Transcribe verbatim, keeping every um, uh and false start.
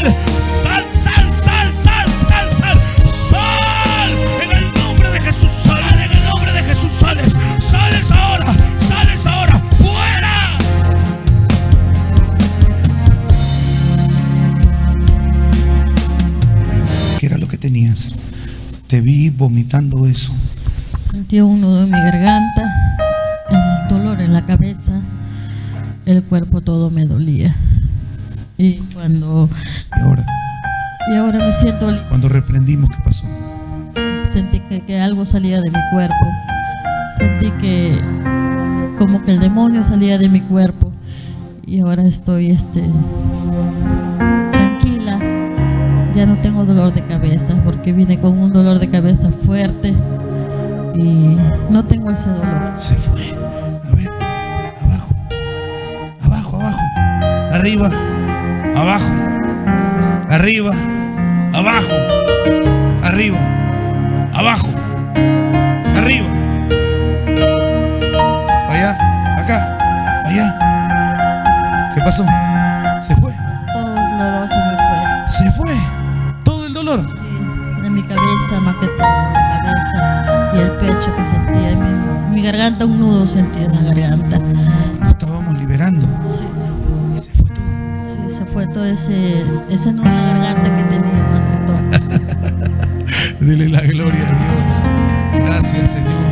sal, sal, sal, sal, sal, sal, sal, sal, en el nombre de Jesús, sal, en el nombre de Jesús, sales, sales ahora, sales ahora, fuera. ¿Qué era lo que tenías? Te vi vomitando eso. Sentí un nudo en mi garganta, el dolor en la cabeza, el cuerpo todo me dolía. Y cuando ¿Y ahora? y ahora me siento, Cuando reprendimos, ¿qué pasó? sentí que, que algo salía de mi cuerpo. Sentí que como que el demonio salía de mi cuerpo. Y ahora estoy este tranquila. Ya no tengo dolor de cabeza porque vine con un dolor de cabeza fuerte y no tengo ese dolor. Se fue. A ver, abajo, abajo, abajo, arriba, abajo, arriba, abajo, arriba, abajo, arriba, allá, acá, allá. ¿Qué pasó? Se fue. Todo el dolor se me fue. Se fue. Todo el dolor. Sí, de mi cabeza más que todo, mi cabeza y el pecho que sentía, mi, mi garganta, un nudo sentía en la garganta. Lo estábamos liberando. Sí, Y se fue todo. sí, se fue todo ese, ese nudo en la garganta que tenía más que todo. Dile la gloria a Dios. Gracias, Señor.